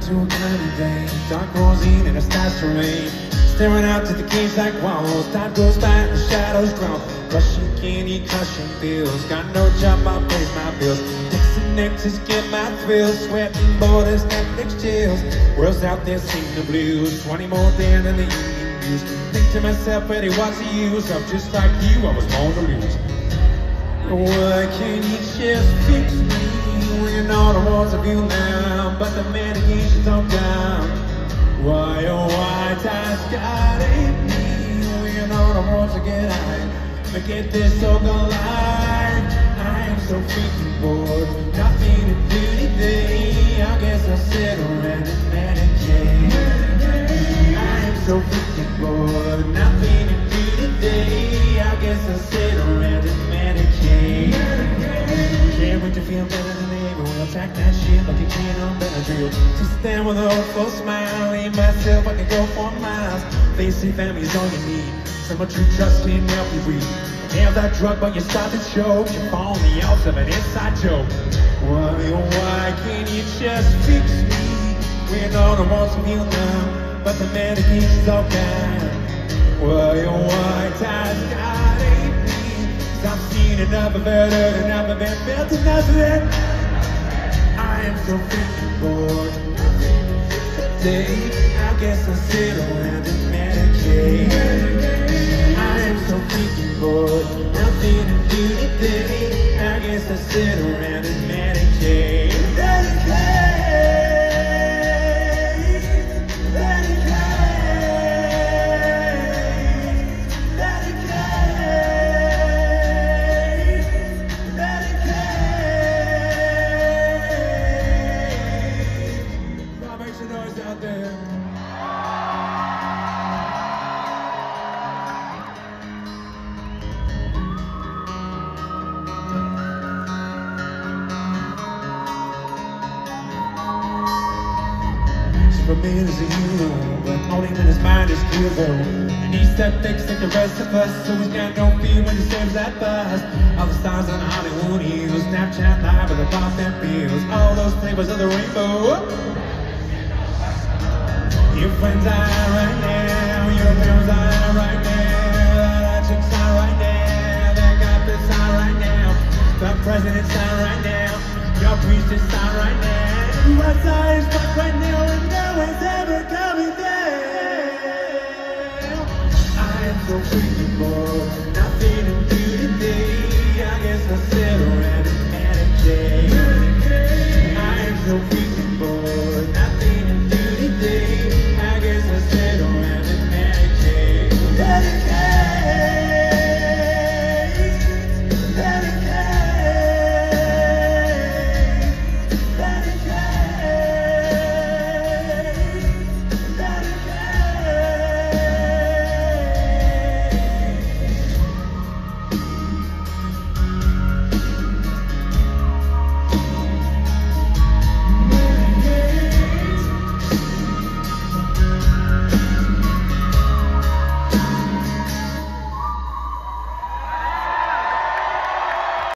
to a cloudy day, dark rosine in a starts to rain. Staring out to the keys like walls, time goes by and the shadows grow. Rushing candy, crushing feels, got no job, I pays my bills. Dixie Nexus, get my thrills, sweating borders, Netflix chills. World's out there singing the blues, 20 more days than the evening news. Think to myself, Eddie, what's the use? I'm just like you, I was born to lose. Why can't you just fix me? You know the walls of you now, but the medication's all down. Why, oh why, time's gotta hit me? You know the walls are get high. Forget this so collide. I am so freaking bored, nothing to do today. I guess I'll sit around and medicate. I am so freaking bored, nothing to do today. I guess I'll sit around and medicate. Can't wait to feel better than ever. We'll attack that shit like a can on Benadryl. So stand with a hopeful smile, leave myself, I can go for miles. Facing family's all you need, someone true trust can help you breathe. Have that drug but you start to choke, you fall on the outs of an inside joke. Why can't you just fix me? We know the walls will heal now, but the medication's all down. Why time's gotta hit me? 'Cause I've seen enough of it, and I've been built enough of it. I am so freaking bored. Today, I guess I'll sit around and medicate. I am so freaking bored, nothing to do today. I guess I'll sit around and medicate. For me as a hero, but only when his mind is clear though. And he's that fix like the rest of us, so he's got no fear when he saves that bus. All the stars on Hollywood Hills, Snapchat Live with the pop that feels. All those flavors of the rainbow. Your friends are right now, your parents are right now, that chicks are right now, that God's are right now, the president's are right now, your priestess are right now. What's eyes fuck right now and no one's ever coming down. I am so freaking bored, nothing to do today. I guess I'll sit around and medicate. I am so freaking bored.